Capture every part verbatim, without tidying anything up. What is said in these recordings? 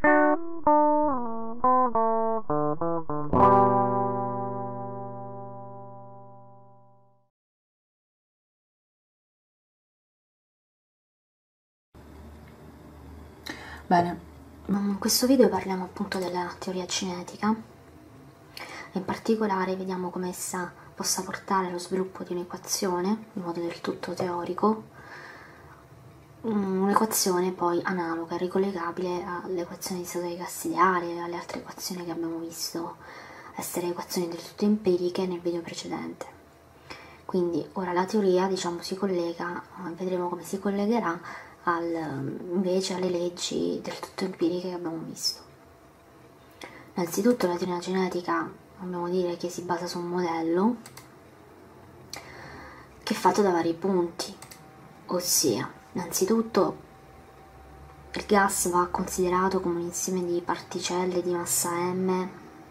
Bene, in questo video parliamo appunto della teoria cinetica. In particolare vediamo come essa possa portare allo sviluppo di un'equazione in modo del tutto teorico, un'equazione poi analoga, ricollegabile all'equazione di stato dei gas ideale e alle altre equazioni che abbiamo visto essere equazioni del tutto empiriche nel video precedente. Quindi ora la teoria, diciamo, si collega, vedremo come si collegherà al, invece alle leggi del tutto empiriche che abbiamo visto. Innanzitutto la teoria cinetica dobbiamo dire che si basa su un modello che è fatto da vari punti, ossia innanzitutto il gas va considerato come un insieme di particelle di massa m,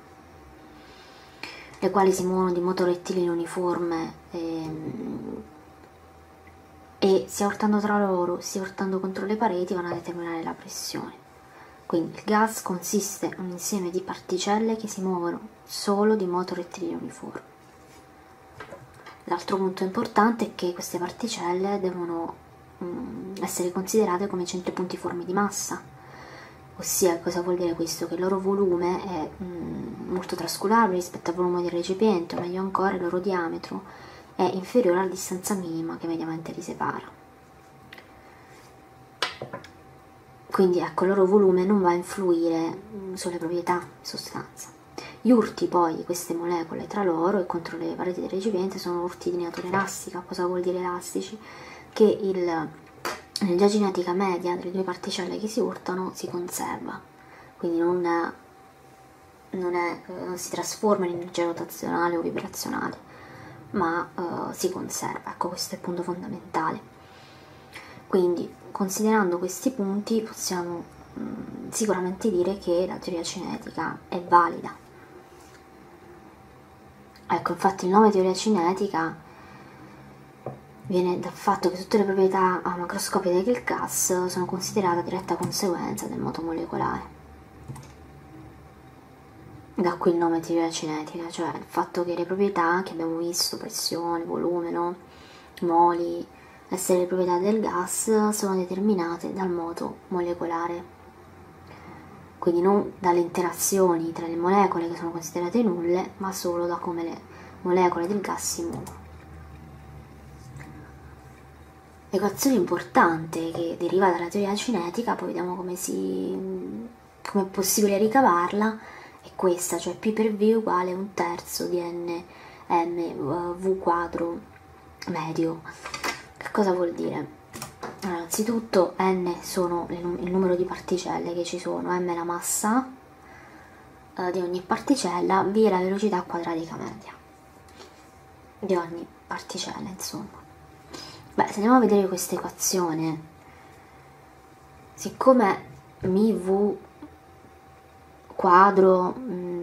le quali si muovono di moto rettilineo uniforme ehm, e sia urtando tra loro sia urtando contro le pareti vanno a determinare la pressione. Quindi il gas consiste in un insieme di particelle che si muovono solo di moto rettilineo uniforme. L'altro punto importante è che queste particelle devono mh, essere considerate come centri puntiformi di massa, ossia cosa vuol dire questo? Che il loro volume è mh, molto trascurabile rispetto al volume del recipiente, o meglio ancora il loro diametro è inferiore alla distanza minima che mediamente li separa. Quindi ecco, il loro volume non va a influire sulle proprietà di sostanza. Gli urti poi di queste molecole tra loro e contro le pareti del recipiente sono urti di natura elastica. Cosa vuol dire elastici? Che l'energia cinetica media delle due particelle che si urtano si conserva, quindi non, non, è, non si trasforma in energia rotazionale o vibrazionale, ma uh, si conserva. Ecco, questo è il punto fondamentale. Quindi, considerando questi punti, possiamo mh, sicuramente dire che la teoria cinetica è valida. Ecco, infatti il nome teoria cinetica viene dal fatto che tutte le proprietà macroscopiche del gas sono considerate a diretta conseguenza del moto molecolare. Da qui il nome teoria cinetica, cioè il fatto che le proprietà che abbiamo visto, pressione, volume, no? moli, essere le proprietà del gas, sono determinate dal moto molecolare. Quindi non dalle interazioni tra le molecole che sono considerate nulle, ma solo da come le molecole del gas si muovono. L'equazione importante che deriva dalla teoria cinetica, poi vediamo come, si, come è possibile ricavarla, è questa, cioè P per V uguale un terzo di n m v quadro medio. Che cosa vuol dire? Allora, innanzitutto n sono il numero di particelle che ci sono, m è la massa eh, di ogni particella, v è la velocità quadratica media di ogni particella, insomma. Beh, se andiamo a vedere questa equazione, siccome μv quadro mh,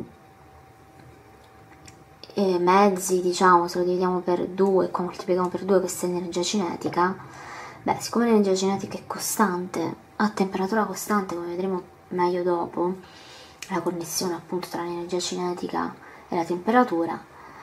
e mezzi, diciamo, se lo dividiamo per due e qua moltiplichiamo per due, questa è energia cinetica, beh, siccome l'energia cinetica è costante, a temperatura costante, come vedremo meglio dopo, la connessione appunto tra l'energia cinetica e la temperatura,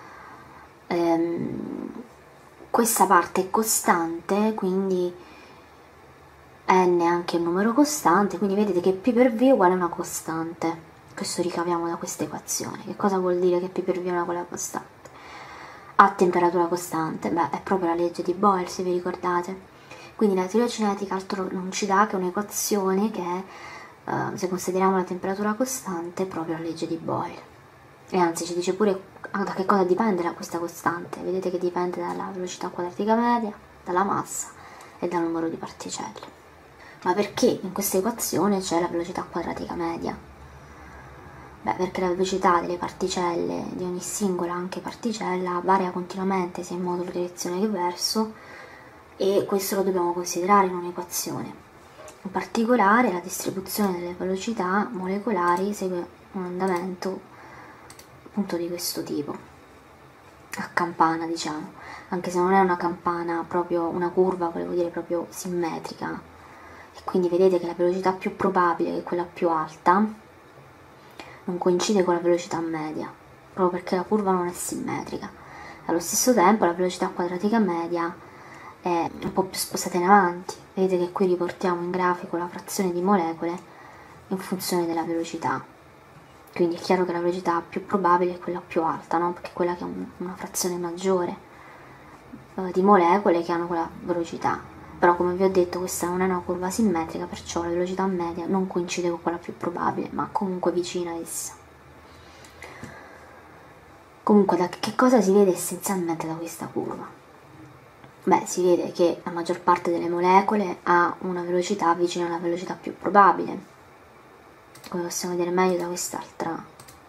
ehm, questa parte è costante, quindi n è anche un numero costante, quindi vedete che P per V è uguale a una costante. Questo ricaviamo da questa equazione. Che cosa vuol dire che P per V è una quella costante? A temperatura costante, beh, è proprio la legge di Boyle, se vi ricordate. Quindi la teoria cinetica altro non ci dà che un'equazione che è, uh, se consideriamo la temperatura costante, proprio la legge di Boyle. E anzi ci dice pure da che cosa dipende questa costante. Vedete che dipende dalla velocità quadratica media, dalla massa e dal numero di particelle. Ma perché in questa equazione c'è la velocità quadratica media? Beh, perché la velocità delle particelle, di ogni singola anche particella, varia continuamente sia in modulo direzione che verso, e questo lo dobbiamo considerare in un'equazione. In particolare la distribuzione delle velocità molecolari segue un andamento appunto di questo tipo, a campana, diciamo, anche se non è una campana proprio una curva, volevo dire proprio simmetrica, e quindi vedete che la velocità più probabile, che è quella più alta, non coincide con la velocità media, proprio perché la curva non è simmetrica. Allo stesso tempo la velocità quadratica media è un po' più spostata in avanti. Vedete che qui riportiamo in grafico la frazione di molecole in funzione della velocità, quindi è chiaro che la velocità più probabile è quella più alta, no? Perché è quella che ha una frazione maggiore eh, di molecole che hanno quella velocità. Però, come vi ho detto, questa non è una curva simmetrica, perciò la velocità media non coincide con quella più probabile, ma comunque vicina a essa. Comunque, da che cosa si vede essenzialmente da questa curva? Beh, si vede che la maggior parte delle molecole ha una velocità vicina alla velocità più probabile, come possiamo vedere meglio da quest'altra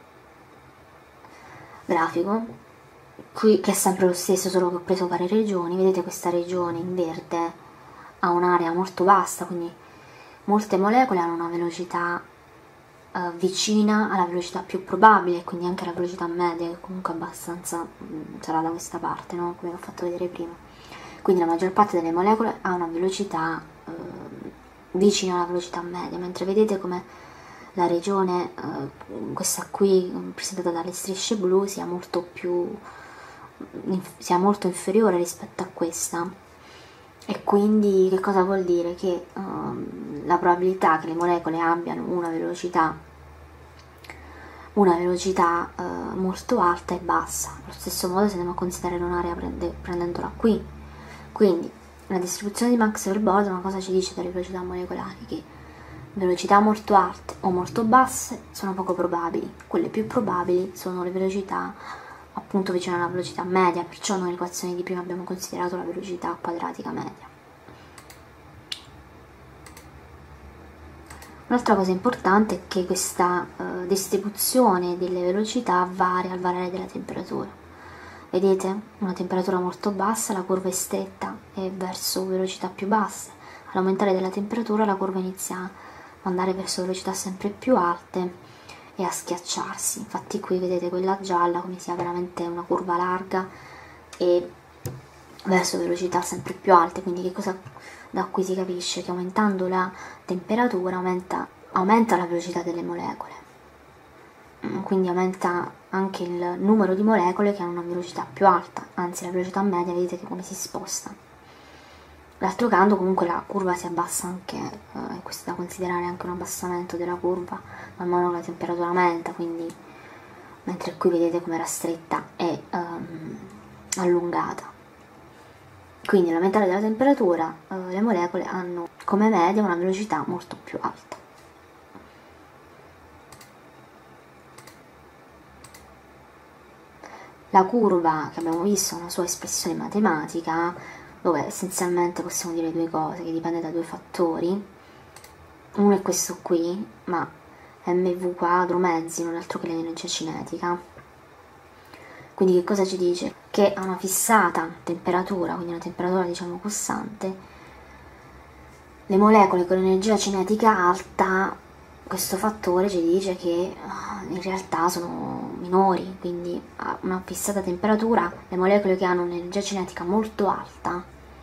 grafico, qui, che è sempre lo stesso, solo che ho preso varie regioni. Vedete questa regione in verde ha un'area molto vasta, quindi molte molecole hanno una velocità eh, vicina alla velocità più probabile, quindi anche alla velocità media, che comunque abbastanza mh, sarà da questa parte, no? Come ho fatto vedere prima. Quindi la maggior parte delle molecole ha una velocità eh, vicina alla velocità media, mentre vedete come la regione, eh, questa qui presentata dalle strisce blu, sia molto più sia molto inferiore rispetto a questa. E quindi che cosa vuol dire? Che um, la probabilità che le molecole abbiano una velocità una velocità uh, molto alta e bassa. Allo stesso modo se andiamo a considerare un'area prende, prendendola qui, quindi la distribuzione di Maxwell-Boltzmann cosa ci dice delle velocità molecolari? Che velocità molto alte o molto basse sono poco probabili, quelle più probabili sono le velocità appunto vicino alla velocità media, perciò noi nell'equazione di prima abbiamo considerato la velocità quadratica media. Un'altra cosa importante è che questa uh, distribuzione delle velocità varia al variare della temperatura. Vedete? Una temperatura molto bassa, la curva è stretta e verso velocità più basse. All'aumentare della temperatura la curva inizia ad andare verso velocità sempre più alte e a schiacciarsi. Infatti qui vedete quella gialla come sia veramente una curva larga e verso velocità sempre più alte. Quindi che cosa da qui si capisce? Che aumentando la temperatura aumenta, aumenta la velocità delle molecole, quindi aumenta anche il numero di molecole che hanno una velocità più alta, anzi la velocità media vedete che come si sposta. D'altro canto comunque la curva si abbassa anche, eh, questo è da considerare anche un abbassamento della curva man mano che la temperatura aumenta, quindi mentre qui vedete come era stretta e um, allungata. Quindi all'aumentare della temperatura eh, le molecole hanno come media una velocità molto più alta. La curva che abbiamo visto ha una sua espressione matematica, dove essenzialmente possiamo dire due cose, che dipende da due fattori. Uno è questo qui, ma mv quadro mezzi non è altro che l'energia cinetica. Quindi che cosa ci dice? Che a una fissata temperatura, quindi una temperatura diciamo costante, le molecole con energia cinetica alta, questo fattore ci dice che in realtà sono minori, quindi a una fissata temperatura le molecole che hanno un'energia cinetica molto alta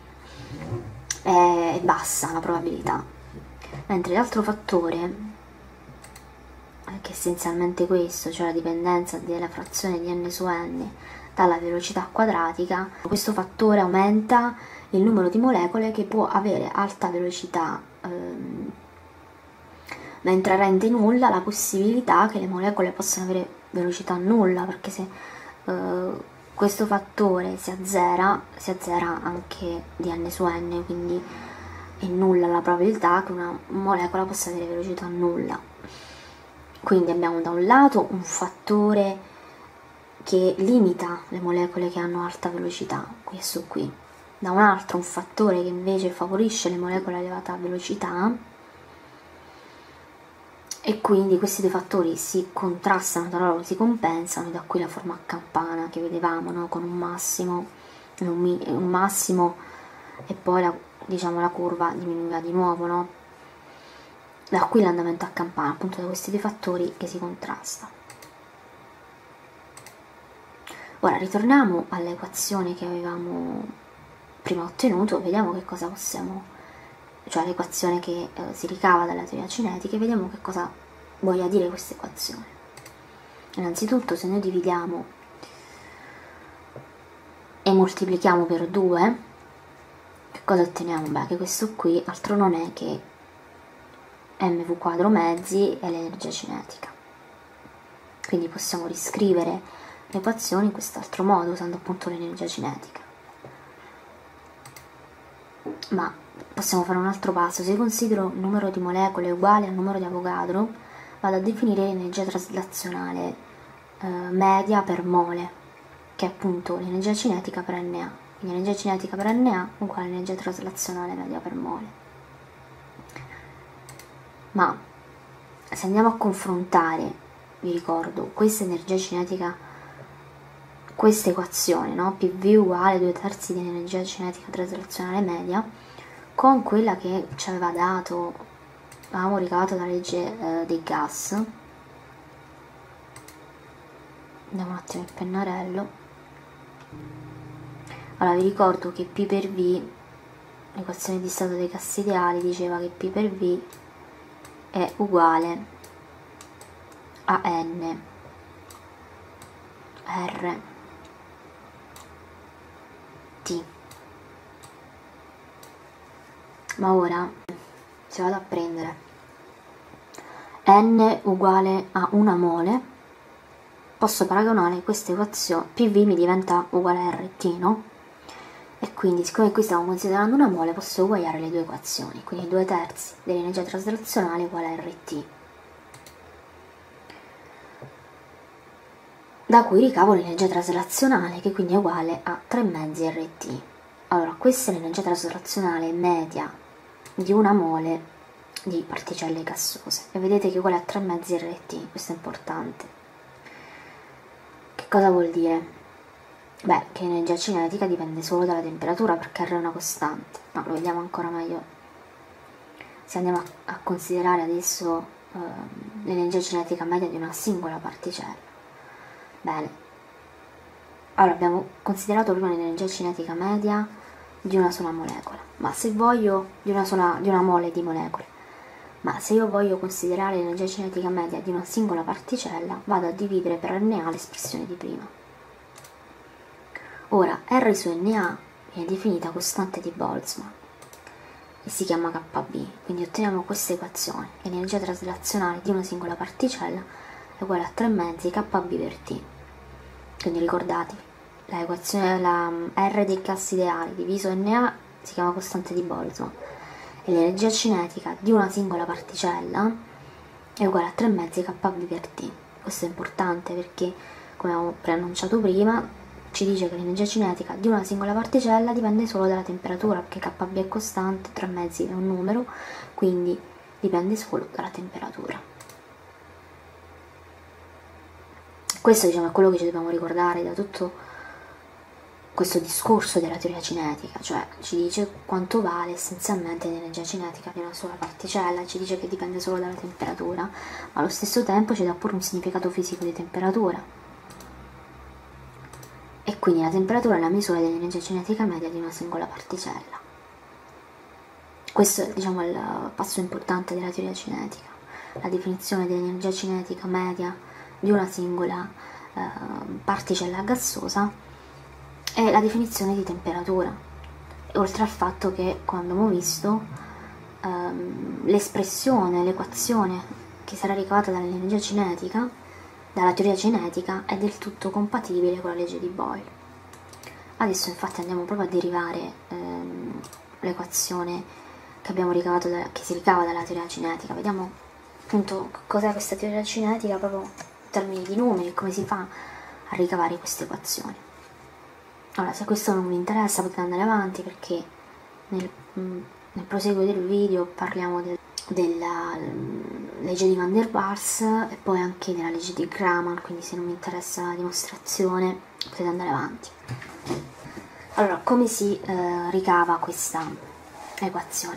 è bassa la probabilità, mentre l'altro fattore, che è essenzialmente questo, cioè la dipendenza della frazione di n su n dalla velocità quadratica, questo fattore aumenta il numero di molecole che può avere alta velocità, ehm, mentre rende nulla la possibilità che le molecole possano avere velocità nulla, perché se eh, questo fattore si azzera, si azzera anche di n su n, quindi è nulla la probabilità che una molecola possa avere velocità nulla. Quindi abbiamo da un lato un fattore che limita le molecole che hanno alta velocità, questo qui, da un altro un fattore che invece favorisce le molecole a elevata velocità, e quindi questi due fattori si contrastano tra loro, si compensano, e da qui la forma a campana che vedevamo, no? Con un massimo, un, un massimo e poi la, diciamo, la curva diminuiva di nuovo, no? Da qui l'andamento a campana, appunto da questi due fattori che si contrastano. Ora ritorniamo all'equazione che avevamo prima ottenuto, vediamo che cosa possiamo, cioè l'equazione che eh, si ricava dalla teoria cinetica, e vediamo che cosa voglia dire questa equazione. Innanzitutto, se noi dividiamo e moltiplichiamo per due, che cosa otteniamo? Beh, che questo qui altro non è che mv quadro mezzi è l'energia cinetica. Quindi possiamo riscrivere l'equazione in quest'altro modo, usando appunto l'energia cinetica. Ma possiamo fare un altro passo. Se considero il numero di molecole uguale al numero di Avogadro, vado a definire l'energia traslazionale eh, media per mole, che è appunto l'energia cinetica per Na. Quindi l'energia cinetica per Na uguale all'energia traslazionale media per mole. Ma se andiamo a confrontare, vi ricordo, questa energia cinetica, questa equazione, no? P V uguale due terzi dell'energia cinetica traslazionale media, con quella che ci aveva dato, avevamo ricavato dalla legge eh, dei gas. Andiamo un attimo il pennarello. Allora, vi ricordo che P per V, l'equazione di stato dei gas ideali, diceva che P per V è uguale a N R T. Ma ora, se vado a prendere N uguale a una mole, posso paragonare questa equazione, P V mi diventa uguale a R T, no? E quindi, siccome qui stiamo considerando una mole, posso uguagliare le due equazioni, quindi due terzi dell'energia traslazionale uguale a R T, da cui ricavo l'energia traslazionale, che quindi è uguale a tre mezzi R T. Allora, questa è l'energia traslazionale media di una mole di particelle gassose, e vedete che è uguale a tre mezzi R T, questo è importante. Che cosa vuol dire? Beh, che l'energia cinetica dipende solo dalla temperatura, perché R è una costante, ma lo vediamo ancora meglio se andiamo a, a considerare adesso eh, l'energia cinetica media di una singola particella. Bene, allora abbiamo considerato prima l'energia cinetica media di una sola molecola, ma se voglio di una, sola, di una mole di molecole, ma se io voglio considerare l'energia cinetica media di una singola particella, vado a dividere per Na l'espressione di prima. Ora, R su Na viene definita costante di Boltzmann e si chiama K B, quindi otteniamo questa equazione: l'energia traslazionale di una singola particella è uguale a tre mezzi K B per T. Quindi ricordatevi, la equazione, la R dei gas ideali diviso Na si chiama costante di Boltzmann, e l'energia cinetica di una singola particella è uguale a tre mezzi K B per T. Questo è importante perché, come avevo preannunciato prima, ci dice che l'energia cinetica di una singola particella dipende solo dalla temperatura, perché K B è costante, tre mezzi è un numero, quindi dipende solo dalla temperatura. Questo, diciamo, è quello che ci dobbiamo ricordare da tutto questo discorso della teoria cinetica, cioè ci dice quanto vale essenzialmente l'energia cinetica di una sola particella, ci dice che dipende solo dalla temperatura, ma allo stesso tempo ci dà pure un significato fisico di temperatura. E quindi la temperatura è la misura dell'energia cinetica media di una singola particella. Questo è, diciamo, il passo importante della teoria cinetica, la definizione dell'energia cinetica media di una singola eh, particella gassosa e la definizione di temperatura, oltre al fatto che, come abbiamo visto, ehm, l'espressione, l'equazione che sarà ricavata dall'energia cinetica, dalla teoria cinetica, è del tutto compatibile con la legge di Boyle. Adesso infatti andiamo proprio a derivare ehm, l'equazione che abbiamo ricavato da, che si ricava dalla teoria cinetica. Vediamo appunto cos'è questa teoria cinetica proprio in termini di numeri, come si fa a ricavare queste equazioni. Allora, se questo non vi interessa potete andare avanti, perché nel, nel proseguo del video parliamo del della legge di Van der Waals e poi anche della legge di Graham, quindi se non mi interessa la dimostrazione potete andare avanti. Allora, come si eh, ricava questa equazione?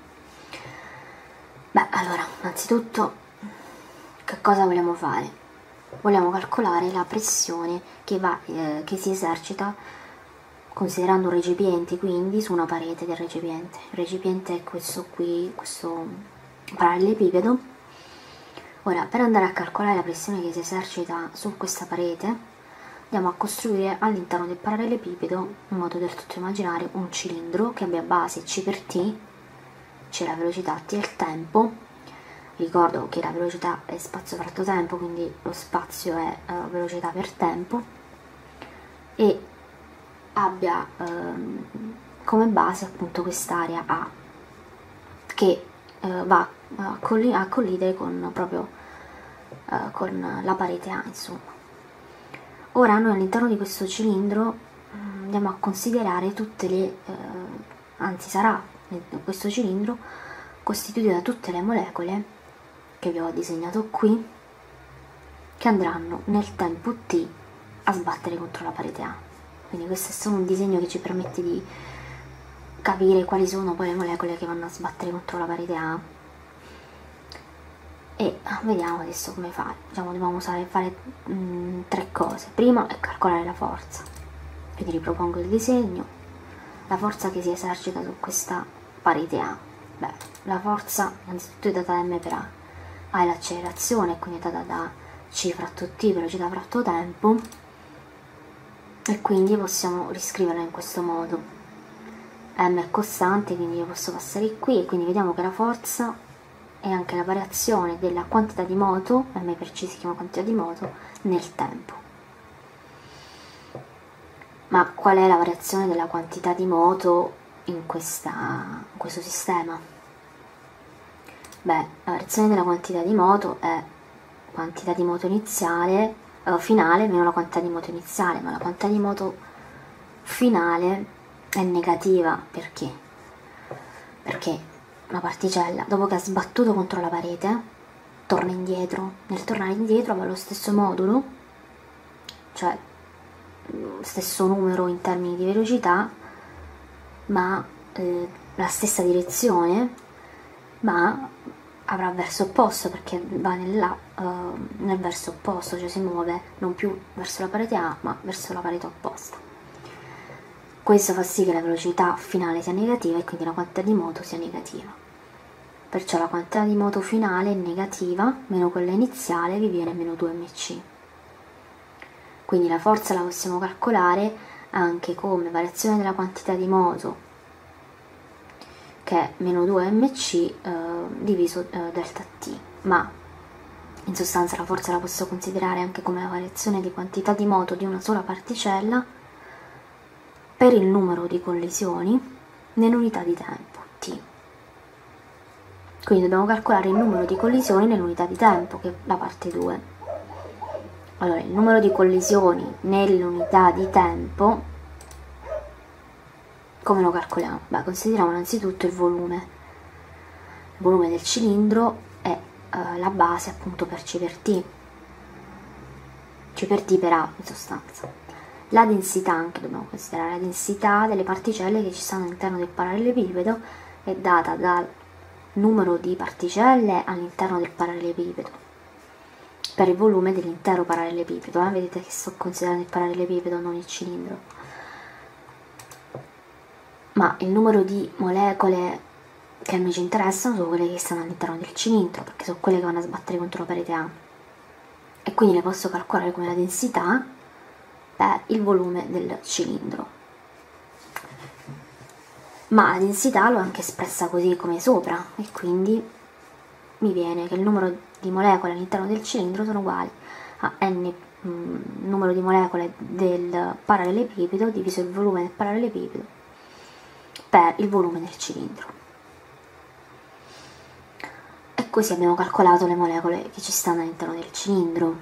Beh, allora, innanzitutto che cosa vogliamo fare? Vogliamo calcolare la pressione che, va, eh, che si esercita considerando un recipiente, quindi su una parete del recipiente. Il recipiente è questo qui, questo parallelepipedo. Ora, per andare a calcolare la pressione che si esercita su questa parete, andiamo a costruire all'interno del parallelepipedo, in modo del tutto immaginario, un cilindro che abbia base C per T, c'è la velocità T e il tempo. Ricordo che la velocità è spazio fratto tempo, quindi lo spazio è uh, velocità per tempo, e abbia um, come base appunto quest'area A che uh, va a, colli a collidere con proprio uh, con la parete A, insomma. Ora noi all'interno di questo cilindro um, andiamo a considerare tutte le uh, anzi sarà questo cilindro costituito da tutte le molecole che vi ho disegnato qui, che andranno nel tempo T a sbattere contro la parete A. Quindi questo è solo un disegno che ci permette di capire quali sono poi le molecole che vanno a sbattere contro la parete A. E vediamo adesso come fare. Diciamo, dobbiamo usare, fare mh, tre cose. Prima è calcolare la forza, quindi ripropongo il disegno. La forza che si esercita su questa parete A. Beh, la forza innanzitutto è data da m per A. A è l'accelerazione, quindi è data da c fratto t, velocità fratto tempo, e quindi possiamo riscriverla in questo modo. M è costante, quindi io posso passare qui, e quindi vediamo che la forza è anche la variazione della quantità di moto, m per c si chiama quantità di moto, nel tempo. Ma qual è la variazione della quantità di moto in, questa, in questo sistema? Beh, la variazione della quantità di moto è quantità di moto iniziale, eh, finale meno la quantità di moto iniziale, ma la quantità di moto finale è negativa. Perché? Perché una particella, dopo che ha sbattuto contro la parete, torna indietro. Nel tornare indietro avrà lo stesso modulo, cioè lo stesso numero in termini di velocità, ma eh, la stessa direzione, ma avrà verso opposto, perché va nella, uh, nel verso opposto, cioè si muove non più verso la parete A ma verso la parete opposta. Questo fa sì che la velocità finale sia negativa e quindi la quantità di moto sia negativa. Perciò la quantità di moto finale è negativa, meno quella iniziale vi viene meno due mc. Quindi la forza la possiamo calcolare anche come variazione della quantità di moto, che è meno due mc eh, diviso eh, delta t, ma in sostanza la forza la posso considerare anche come la variazione di quantità di moto di una sola particella per il numero di collisioni nell'unità di tempo, t. Quindi dobbiamo calcolare il numero di collisioni nell'unità di tempo, che è la parte due. Allora, il numero di collisioni nell'unità di tempo, come lo calcoliamo? Beh, consideriamo innanzitutto il volume. Il volume del cilindro è eh, la base appunto per C per T. C per T per A in sostanza. La densità, anche dobbiamo considerare la densità delle particelle che ci stanno all'interno del parallelepipedo, è data dal numero di particelle all'interno del parallelepipedo per il volume dell'intero parallelepipedo. Eh? Vedete che sto considerando il parallelepipedo, non il cilindro. Ma il numero di molecole che a noi ci interessano sono quelle che stanno all'interno del cilindro, perché sono quelle che vanno a sbattere contro la parete A, e quindi le posso calcolare come la densità per il volume del cilindro. Ma la densità l'ho anche espressa così come sopra, e quindi mi viene che il numero di molecole all'interno del cilindro sono uguali a n mh, numero di molecole del parallelepipedo diviso il volume del parallelepipedo per il volume del cilindro. E così abbiamo calcolato le molecole che ci stanno all'interno del cilindro.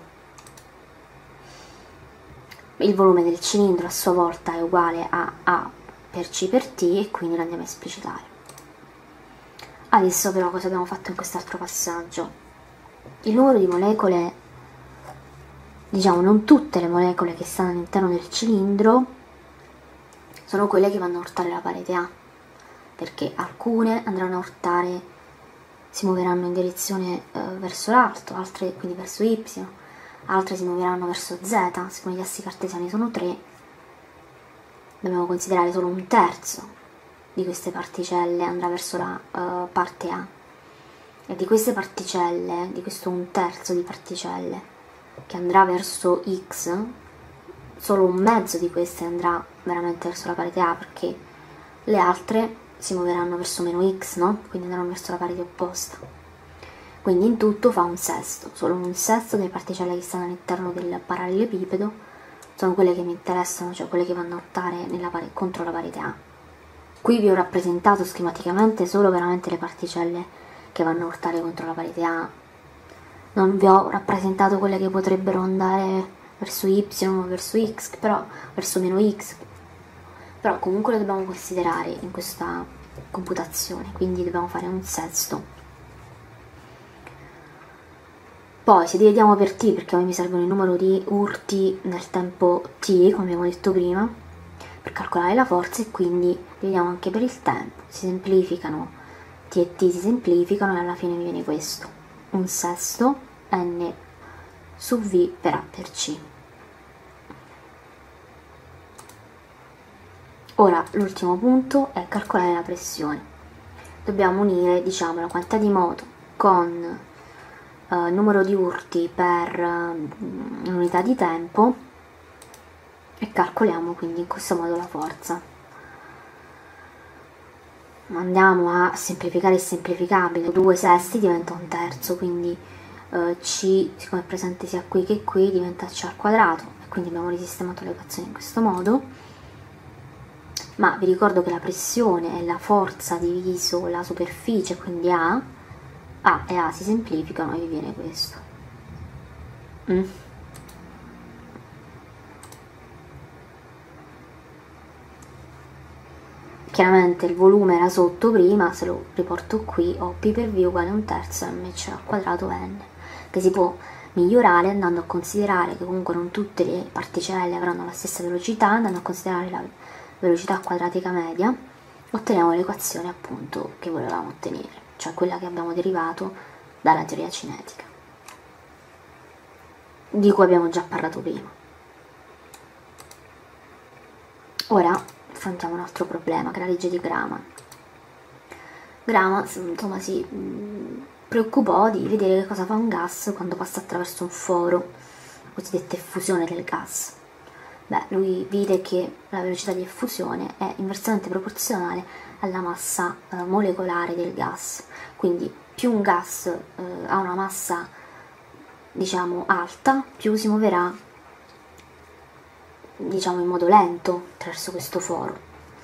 Il volume del cilindro a sua volta è uguale a A per C per T, e quindi lo andiamo a esplicitare. Adesso però cosa abbiamo fatto in quest'altro passaggio? Il numero di molecole, diciamo non tutte le molecole che stanno all'interno del cilindro sono quelle che vanno a urtare la parete A, perché alcune andranno a urtare, si muoveranno in direzione eh, verso l'alto, altre quindi verso Y, altre si muoveranno verso Z, siccome gli assi cartesiani sono tre, dobbiamo considerare solo un terzo di queste particelle andrà verso la uh, parte A, e di queste particelle, di questo un terzo di particelle che andrà verso X, solo un mezzo di queste andrà veramente verso la parete A, perché le altre si muoveranno verso meno X, no? Quindi andranno verso la parete opposta. Quindi in tutto fa un sesto, solo un sesto delle particelle che stanno all'interno del parallelepipedo sono quelle che mi interessano, cioè quelle che vanno a ruotare nella contro la parete A. Qui vi ho rappresentato schematicamente solo veramente le particelle che vanno a ruotare contro la parete A, non vi ho rappresentato quelle che potrebbero andare verso Y o verso X, però verso meno X, però comunque lo dobbiamo considerare in questa computazione, quindi dobbiamo fare un sesto. Poi se dividiamo per t, perché a me mi servono il numero di urti nel tempo t, come abbiamo detto prima, per calcolare la forza, e quindi dividiamo anche per il tempo, si semplificano, t e t si semplificano, e alla fine mi viene questo, un sesto n su v per a per c. Ora l'ultimo punto è calcolare la pressione. Dobbiamo unire, diciamo, la quantità di moto con il uh, numero di urti per uh, unità di tempo, e calcoliamo quindi in questo modo la forza. Andiamo a semplificare il semplificabile, due sesti diventa un terzo, quindi uh, c, siccome è presente sia qui che qui, diventa c al quadrato, e quindi abbiamo risistemato l'equazione in questo modo. Ma vi ricordo che la pressione è la forza diviso la superficie, quindi A, A e A si semplificano e vi viene questo. Mm. Chiaramente il volume era sotto prima, se lo riporto qui ho P per V uguale a un terzo mc al quadrato n, che si può migliorare andando a considerare che comunque non tutte le particelle avranno la stessa velocità, andando a considerare la velocità quadratica media, otteniamo l'equazione appunto che volevamo ottenere, cioè quella che abbiamo derivato dalla teoria cinetica, di cui abbiamo già parlato prima. Ora affrontiamo un altro problema, che è la legge di Graham. Graham, insomma, si mh, preoccupò di vedere che cosa fa un gas quando passa attraverso un foro, la cosiddetta effusione del gas. Beh, lui vide che la velocità di effusione è inversamente proporzionale alla massa eh, molecolare del gas, quindi più un gas eh, ha una massa, diciamo, alta, più si muoverà, diciamo, in modo lento attraverso questo foro,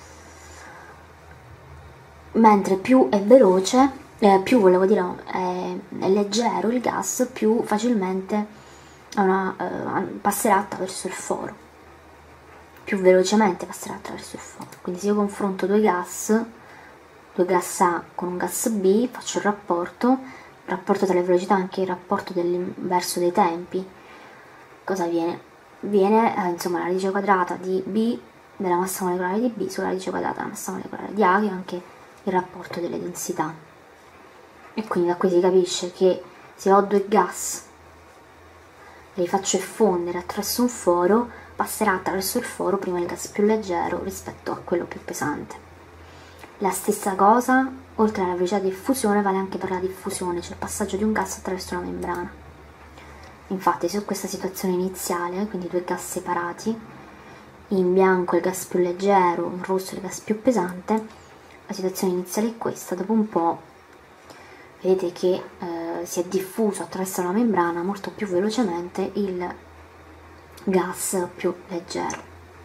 mentre più è veloce, eh, più volevo dire è, è leggero il gas, più facilmente una, eh, passerà attraverso il foro, più velocemente passerà attraverso il foro. Quindi se io confronto due gas, due gas A con un gas B, faccio il rapporto, il rapporto tra le velocità, anche il rapporto dell'inverso dei tempi, cosa viene? Viene eh, insomma la radice quadrata di B della massa molecolare di B sulla radice quadrata della massa molecolare di A, che è anche il rapporto delle densità. E quindi da qui si capisce che se ho due gas e li faccio effondere attraverso un foro, passerà attraverso il foro prima il gas più leggero rispetto a quello più pesante. La stessa cosa, oltre alla velocità di effusione, vale anche per la diffusione, cioè il passaggio di un gas attraverso una membrana. Infatti, su questa situazione iniziale, quindi due gas separati, in bianco il gas più leggero, in rosso il gas più pesante, la situazione iniziale è questa. Dopo un po' vedete che eh, si è diffuso attraverso la membrana molto più velocemente il gas più leggero,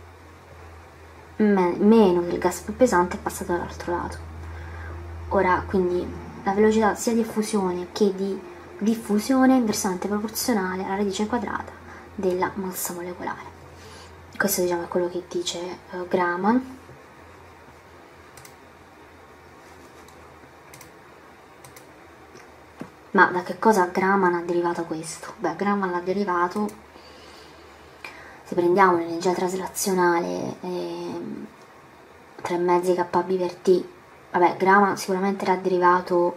Me meno del gas più pesante è passato dall'altro lato. Ora quindi la velocità sia di effusione che di diffusione è inversamente proporzionale alla radice quadrata della massa molecolare. Questo, diciamo, è quello che dice uh, Graham. Ma da che cosa Graham ha derivato questo? Beh, Graham l'ha derivato, se prendiamo l'energia traslazionale eh, tre mezzi K B per T, vabbè, Graham sicuramente l'ha derivato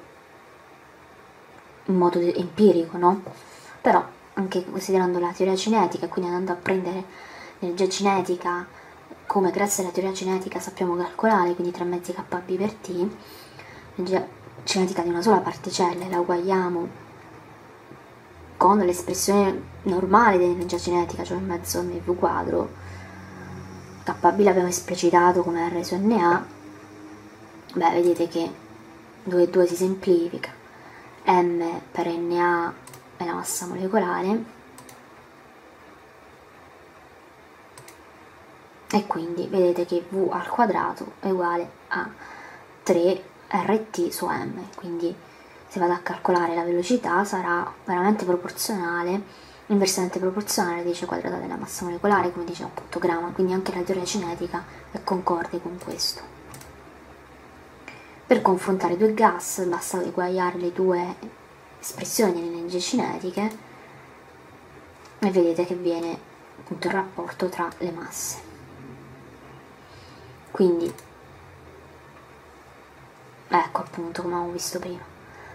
in modo empirico, no? Però anche considerando la teoria cinetica, quindi andando a prendere l'energia cinetica come grazie alla teoria cinetica sappiamo calcolare, quindi tre mezzi K B per T, l'energia cinetica di una sola particella la uguagliamo con l'espressione normale dell'energia cinetica, cioè mezzo mv quadro, K B l'abbiamo esplicitato come R su Na, beh vedete che due e due si semplifica, M per Na è la massa molecolare, e quindi vedete che V al quadrato è uguale a tre R T su M, quindi se vado a calcolare la velocità sarà veramente proporzionale, inversamente proporzionale alla radice quadrata della massa molecolare, come dice appunto Grama, quindi anche la teoria cinetica è concorde con questo. Per confrontare due gas basta eguagliare le due espressioni delle energie cinetiche e vedete che viene appunto il rapporto tra le masse. Quindi ecco appunto come abbiamo visto prima.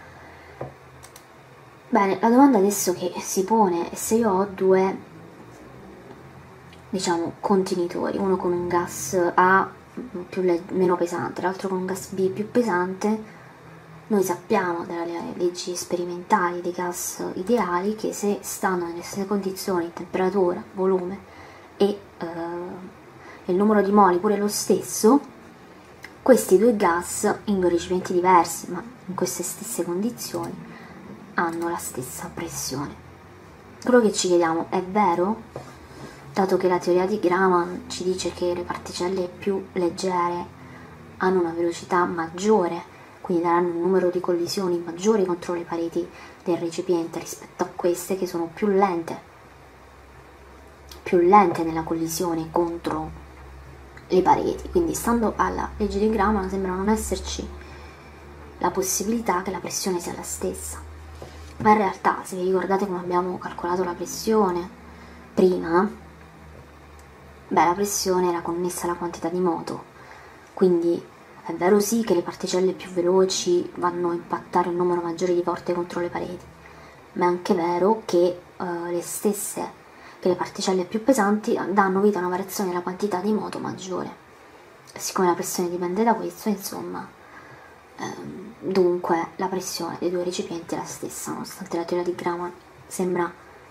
Bene, la domanda adesso che si pone è se io ho due, diciamo, contenitori, uno con un gas A più meno pesante, l'altro con un gas B più pesante. Noi sappiamo dalle leggi sperimentali dei gas ideali che se stanno nelle stesse condizioni, temperatura, volume e eh, il numero di moli pure lo stesso, questi due gas in due recipienti diversi, ma in queste stesse condizioni, hanno la stessa pressione. Quello che ci chiediamo è vero? Dato che la teoria di Graham ci dice che le particelle più leggere hanno una velocità maggiore, quindi daranno un numero di collisioni maggiori contro le pareti del recipiente rispetto a queste che sono più lente, più lente nella collisione contro le pareti. Quindi stando alla legge di Graham sembra non esserci la possibilità che la pressione sia la stessa. Ma in realtà, se vi ricordate come abbiamo calcolato la pressione prima, beh, la pressione era connessa alla quantità di moto, quindi è vero sì che le particelle più veloci vanno a impattare un numero maggiore di volte contro le pareti, ma è anche vero che eh, le stesse, che le particelle più pesanti danno vita a una variazione della quantità di moto maggiore. E siccome la pressione dipende da questo, insomma, dunque la pressione dei due recipienti è la stessa, nonostante la teoria di Graham sembra,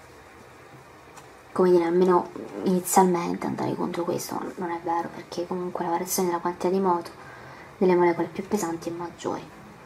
come dire, almeno inizialmente andare contro questo, ma non è vero, perché comunque la variazione della quantità di moto delle molecole più pesanti è maggiore.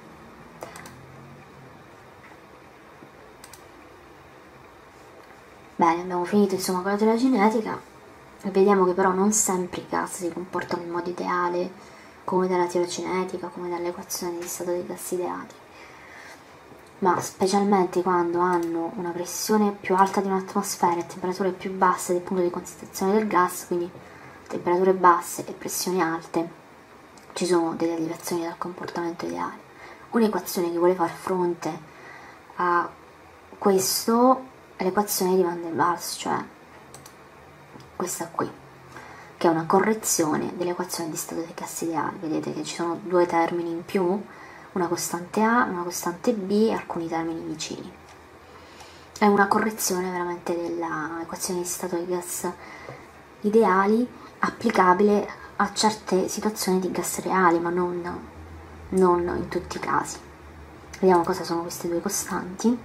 Bene, abbiamo finito insomma con la teoria cinetica e vediamo che però non sempre i gas si comportano in modo ideale, come dalla teoria cinetica, come dall'equazione di stato dei gas ideali, ma specialmente quando hanno una pressione più alta di un'atmosfera e temperature più basse del punto di concentrazione del gas, quindi temperature basse e pressioni alte, ci sono delle deviazioni dal comportamento ideale. Un'equazione che vuole far fronte a questo è l'equazione di Van der Waals, cioè questa qui, che è una correzione dell'equazione di stato dei gas ideali. Vedete che ci sono due termini in più, una costante A, una costante B e alcuni termini vicini. È una correzione veramente dell'equazione di stato dei gas ideali applicabile a certe situazioni di gas reali, ma non, non in tutti i casi. Vediamo cosa sono queste due costanti.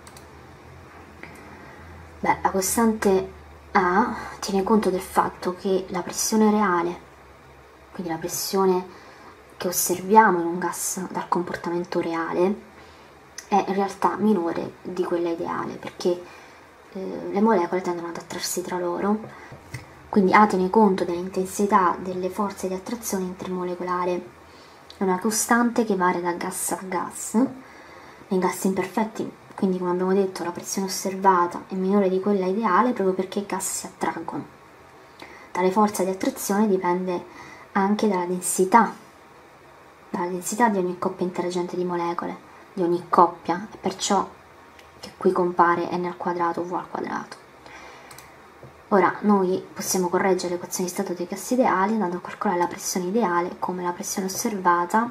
Beh, la costante A tiene conto del fatto che la pressione reale, quindi la pressione che osserviamo in un gas dal comportamento reale, è in realtà minore di quella ideale, perché eh, le molecole tendono ad attrarsi tra loro, quindi A tiene conto dell'intensità delle forze di attrazione intermolecolare, è una costante che varia da gas a gas. Nei gas imperfetti, quindi come abbiamo detto, la pressione osservata è minore di quella ideale proprio perché i gas si attraggono. Tale forza di attrazione dipende anche dalla densità, dalla densità di ogni coppia interagente di molecole, di ogni coppia, e perciò che qui compare n al quadrato V al quadrato. Ora noi possiamo correggere l'equazione di stato dei gas ideali andando a calcolare la pressione ideale come la pressione osservata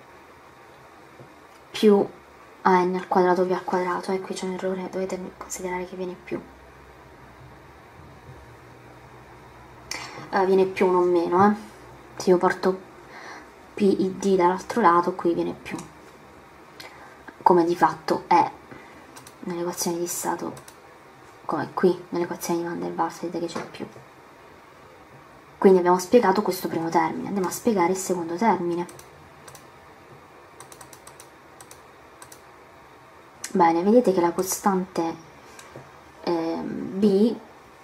più a n al quadrato V al quadrato, e qui c'è un errore, dovete considerare che viene più. eh, viene più non meno, eh. Se io porto P I D dall'altro lato, qui viene più, come di fatto è nell'equazione di stato, come qui nell'equazione di Van der Waals, vedete che c'è più. Quindi abbiamo spiegato questo primo termine, andiamo a spiegare il secondo termine. Bene, vedete che la costante eh, B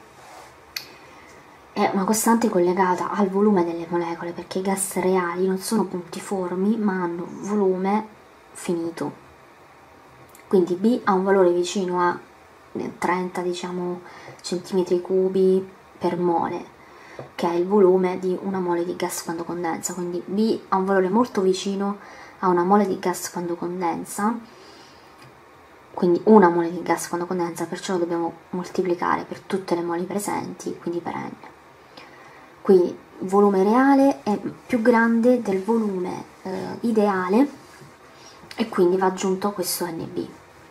è una costante collegata al volume delle molecole, perché i gas reali non sono puntiformi ma hanno volume finito. Quindi B ha un valore vicino a trenta, diciamo, centimetri cubi per mole, che è il volume di una mole di gas quando condensa. Quindi B ha un valore molto vicino a una mole di gas quando condensa, quindi una mole di gas quando condensa, perciò lo dobbiamo moltiplicare per tutte le moli presenti, quindi per n. Quindi il volume reale è più grande del volume eh, ideale e quindi va aggiunto questo N B,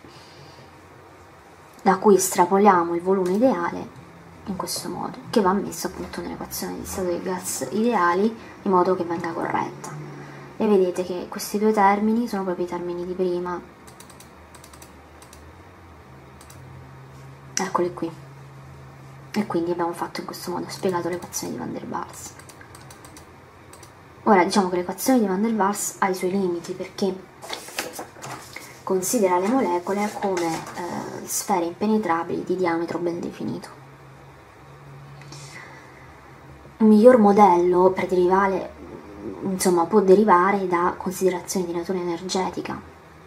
da cui estrapoliamo il volume ideale in questo modo, che va messo appunto nell'equazione di stato dei gas ideali in modo che venga corretta. E vedete che questi due termini sono proprio i termini di prima, eccoli qui, e quindi abbiamo fatto in questo modo, spiegato l'equazione di Van der Waals. Ora diciamo che l'equazione di Van der Waals ha i suoi limiti, perché considera le molecole come eh, sfere impenetrabili di diametro ben definito. Un miglior modello per derivare, insomma, può derivare da considerazioni di natura energetica.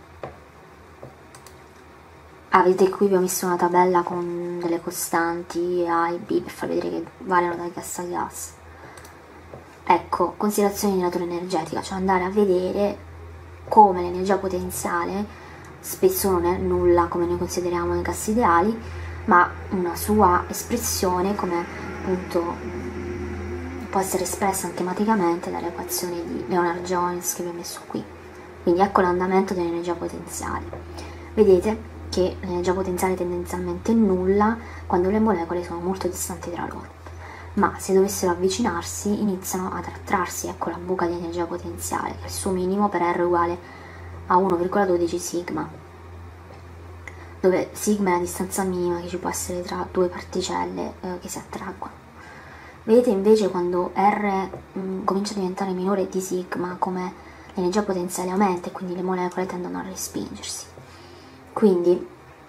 Ah, vedete qui vi ho messo una tabella con delle costanti A e B per far vedere che variano da gas a gas. Ecco, considerazioni di natura energetica, cioè andare a vedere come l'energia potenziale spesso non è nulla come noi consideriamo nei gas ideali, ma una sua espressione come appunto può essere espressa anche matematicamente dalle equazioni di Leonard-Jones che vi ho messo qui. Quindi ecco l'andamento dell'energia potenziale. Vedete che l'energia potenziale tendenzialmente è nulla quando le molecole sono molto distanti tra loro, ma se dovessero avvicinarsi iniziano ad attrarsi. Ecco la buca di energia potenziale, che è il suo minimo per R uguale a uno virgola dodici sigma, dove sigma è la distanza minima che ci può essere tra due particelle eh, che si attraggono. Vedete invece quando R mh, comincia a diventare minore di sigma, come l'energia potenziale aumenta e quindi le molecole tendono a respingersi. Quindi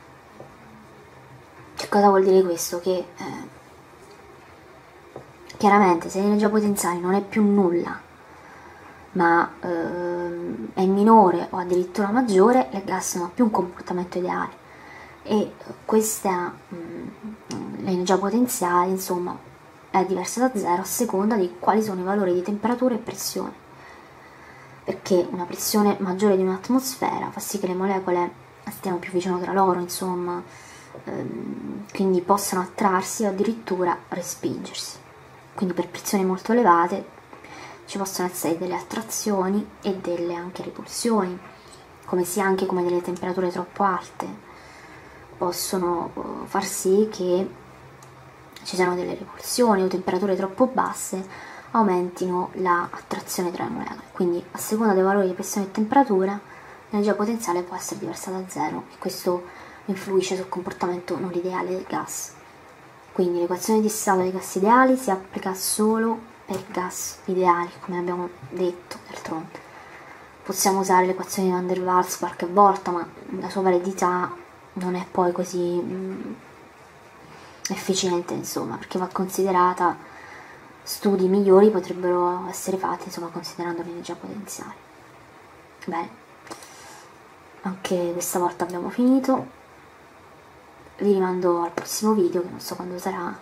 che cosa vuol dire questo? Che eh, chiaramente se l'energia potenziale non è più nulla ma eh, è minore o addirittura maggiore, le gas non ha più un comportamento ideale e questa mh, l'energia potenziale insomma è diversa da zero a seconda di quali sono i valori di temperatura e pressione, perché una pressione maggiore di un'atmosfera fa sì che le molecole stiano più vicino tra loro, insomma, ehm, quindi possono attrarsi o addirittura respingersi. Quindi per pressioni molto elevate ci possono essere delle attrazioni e delle anche repulsioni, come sia anche come delle temperature troppo alte possono far sì che ci siano delle repulsioni, o temperature troppo basse aumentino l'attrazione tra le molecole. Quindi a seconda dei valori di pressione e temperatura l'energia potenziale può essere diversa da zero e questo influisce sul comportamento non ideale del gas. Quindi l'equazione di stato dei gas ideali si applica solo per gas ideali, come abbiamo detto d'altronde. Possiamo usare l'equazione di Van der Waals qualche volta, ma la sua validità non è poi così mh, efficiente, insomma, perché va considerata, studi migliori potrebbero essere fatti, insomma, considerando l'energia potenziale. Bene. Anche questa volta abbiamo finito, vi rimando al prossimo video che non so quando sarà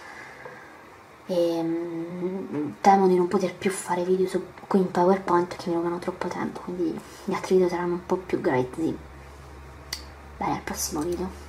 e mh, temo di non poter più fare video su, qui in PowerPoint che mi rubano troppo tempo, quindi gli altri video saranno un po' più grezzi. Bene, al prossimo video.